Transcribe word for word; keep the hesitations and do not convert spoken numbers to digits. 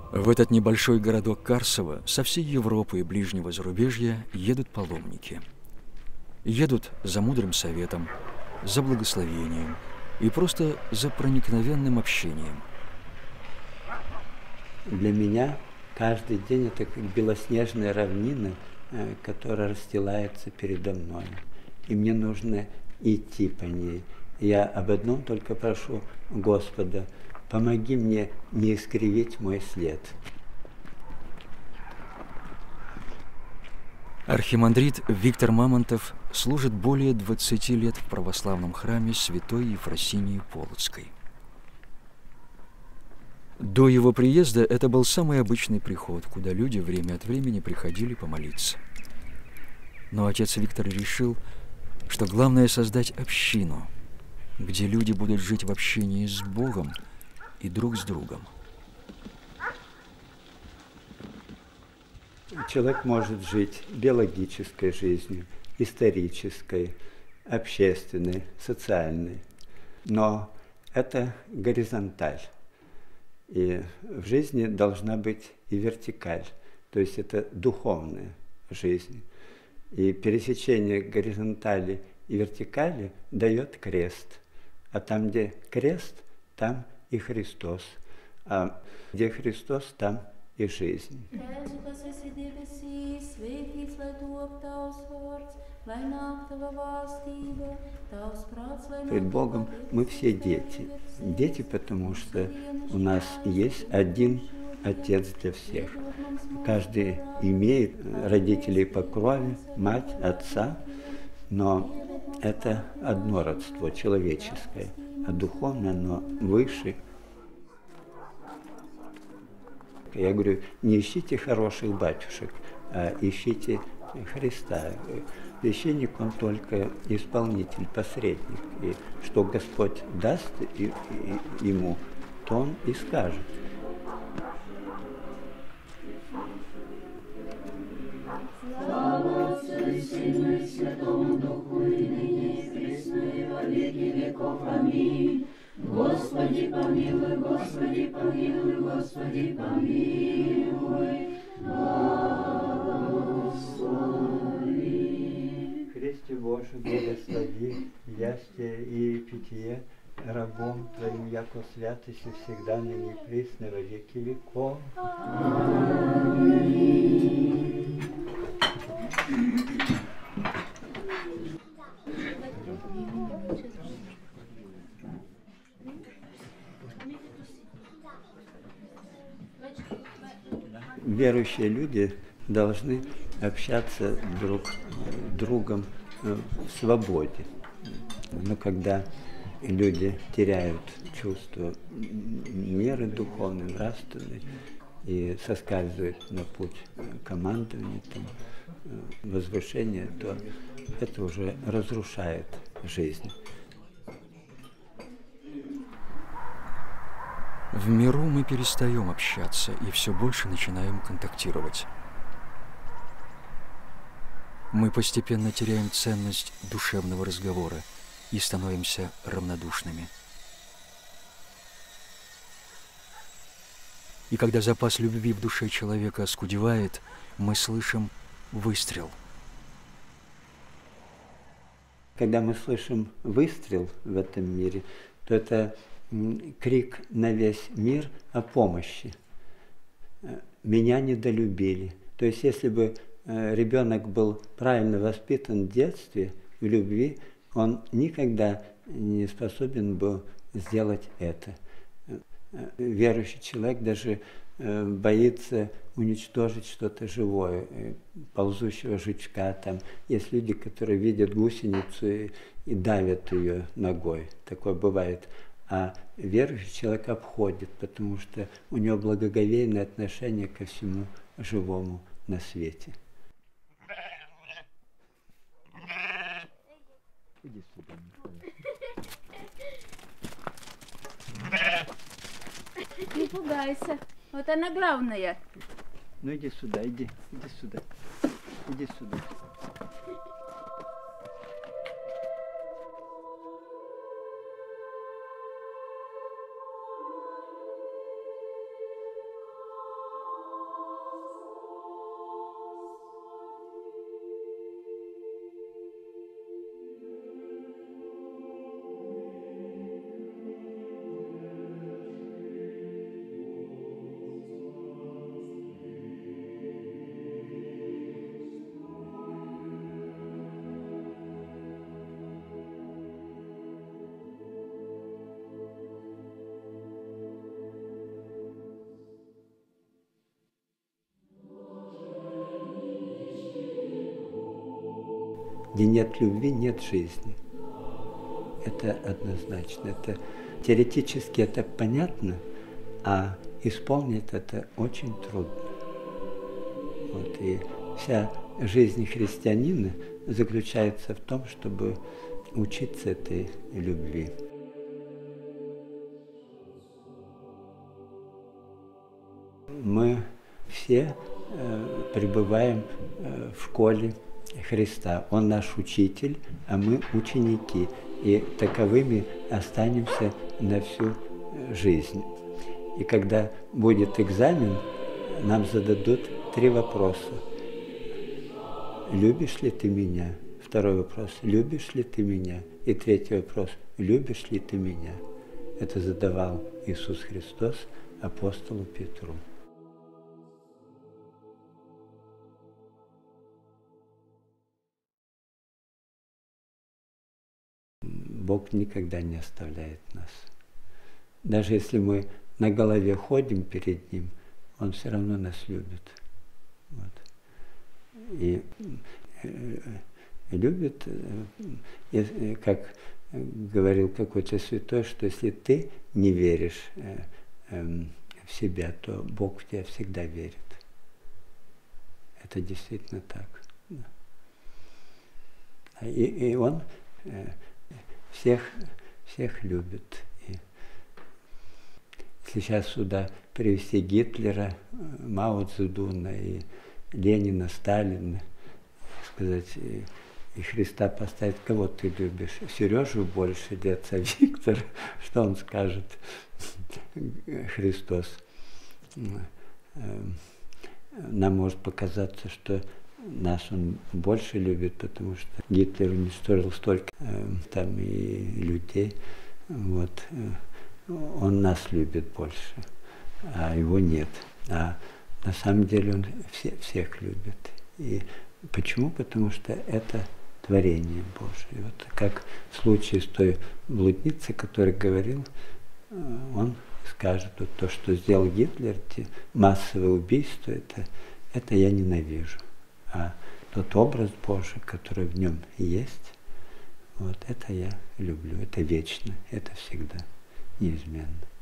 В этот небольшой городок Карсово со всей Европы и ближнего зарубежья едут паломники. Едут за мудрым советом, за благословением и просто за проникновенным общением. Для меня каждый день это как белоснежная равнина, которая расстилается передо мной. И мне нужно идти по ней. Я об одном только прошу Господа: помоги мне не искривить мой след. Архимандрит Виктор Мамонтов служит более двадцати лет в православном храме святой Ефросинии Полоцкой. До его приезда это был самый обычный приход, куда люди время от времени приходили помолиться. Но отец Виктор решил, что главное создать общину, где люди будут жить в общении с Богом и друг с другом. Человек может жить биологической жизнью, исторической, общественной, социальной, но это горизонталь. И в жизни должна быть и вертикаль, то есть это духовная жизнь. И пересечение горизонтали и вертикали дает крест. А там, где крест, там и Христос. А где Христос, там и жизнь. Перед Богом мы все дети. Дети, потому что у нас есть один Отец для всех. Каждый имеет родителей по крови, мать, отца, но это одно родство человеческое, а духовное оно выше. Я говорю, не ищите хороших батюшек, а ищите Христа. Священник, он только исполнитель, посредник. И что Господь даст и, и, ему, то он и скажет. Слава Отцу и Сыну и Святому Духу, и ныне и присно и во веки веков. Аминь. Господи помилуй, Господи помилуй, Господи помилуй, благослови. Христе Божий, благослови ястие и питье рабом Твоим, яко святости всегда, ныне и присно во веки веков. Аминь. Верующие люди должны общаться друг с другом в свободе. Но когда люди теряют чувство меры духовной, нравственной и соскальзывают на путь командования, там, возвышения, то это уже разрушает жизнь. В миру мы перестаем общаться и все больше начинаем контактировать. Мы постепенно теряем ценность душевного разговора и становимся равнодушными. И когда запас любви в душе человека оскудевает, мы слышим выстрел. Когда мы слышим выстрел в этом мире, то это крик на весь мир о помощи. Меня недолюбили. То есть если бы ребенок был правильно воспитан в детстве, в любви, он никогда не способен был сделать это. Верующий человек даже боится уничтожить что-то живое, ползущего жучка. Там есть люди, которые видят гусеницу и, и давят ее ногой. Такое бывает. А верующий человек обходит, потому что у него благоговейное отношение ко всему живому на свете. Иди сюда, не пугайся, вот она главная. Ну иди сюда, иди, иди сюда, иди сюда. Где нет любви, нет жизни. Это однозначно. Это, теоретически это понятно, а исполнить это очень трудно. Вот, и вся жизнь христианина заключается в том, чтобы учиться этой любви. Мы все э, пребываем э, в школе Христа. Он наш учитель, а мы ученики. И таковыми останемся на всю жизнь. И когда будет экзамен, нам зададут три вопроса. Любишь ли ты меня? Второй вопрос. Любишь ли ты меня? И третий вопрос. Любишь ли ты меня? Это задавал Иисус Христос апостолу Петру. Бог никогда не оставляет нас. Даже если мы на голове ходим перед Ним, Он все равно нас любит. Вот. И э, любит, э, как говорил какой-то святой, что если ты не веришь э, э, в себя, то Бог в тебя всегда верит. Это действительно так. И, и Он э, всех, всех любит. И если сейчас сюда привести Гитлера, Мао Цзэдуна и Ленина, Сталина, сказать, и, и Христа поставить, кого ты любишь? Сережу больше или отца Виктора? Что он скажет? Христос. Нам может показаться, что нас он больше любит, потому что Гитлер уничтожил столько э, там и людей. Вот. Он нас любит больше, а его нет. А на самом деле он все, всех любит. И почему? Потому что это творение Божие. Вот как в случае с той блудницей, который говорил, он скажет, вот то, что сделал Гитлер, те массовые убийства, это, это я ненавижу. А тот образ Божий, который в нем есть, вот это я люблю, это вечно, это всегда неизменно.